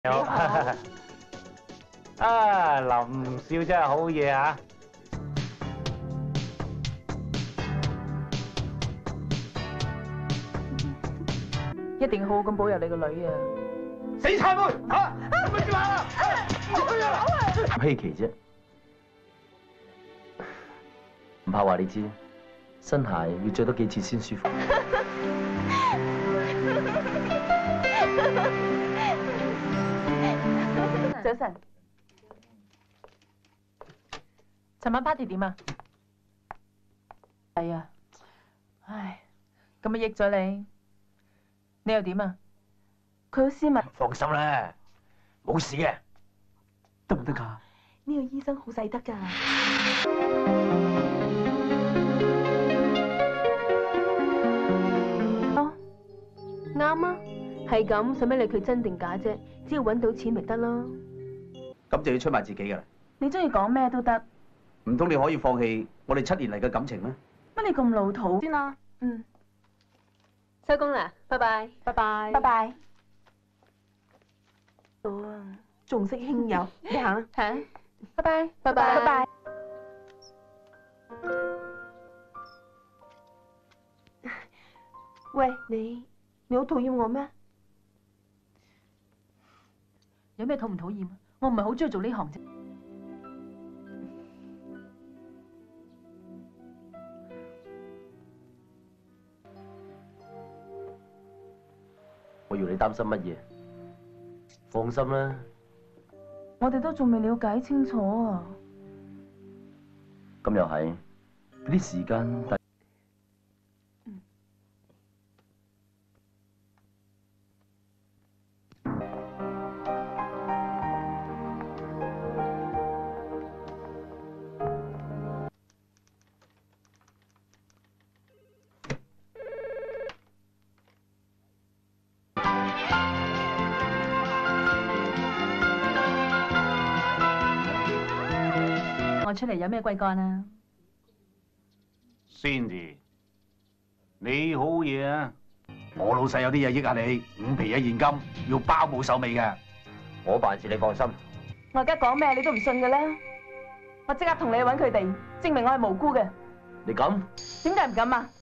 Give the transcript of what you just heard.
好啊，林少真係好嘢啊！ 一定要好好咁保佑你個女啊！ 死差妹嚇，乜事啊？ 稀奇啫，唔怕話你知，新鞋要着多幾次先舒服。 早晨，尋晚 party 點啊？係啊，唉，咁咪益咗你，你又點啊？佢好斯文。 放心啦，冇事嘅。 得唔得㗎？ 呢個醫生好細得㗎。 哦，啱啊，係咁，使乜理佢真定假啫？只要揾到錢咪得咯。 咁就要出賣自己㗎啦。 你中意講咩都得， 唔通你可以放棄我哋7年嚟嘅感情咩？ 乜你咁老土？ 先啦， 嗯， 收工啦，拜拜，拜拜， 拜拜。 哦，仲識輕友，你行啦， 嚇， 拜拜，拜拜， 拜拜。 喂，你好討厭我咩？ 有咩討唔討厭啊？我唔係好中意做呢行啫。 我要你擔心乜嘢？放心啦， 我哋都仲未了解清楚啊。 咁又係，俾啲時間。 我出嚟有咩貴幹啊 Cindy，你好嘢啊！ 我老細有啲嘢益下你，5皮嘅現金，要包冇手尾嘅。 我辦事你放心。 我而家講咩你都唔信嘅啦。我即刻同你揾佢哋，證明我係無辜嘅。 你敢？ 點解唔敢啊？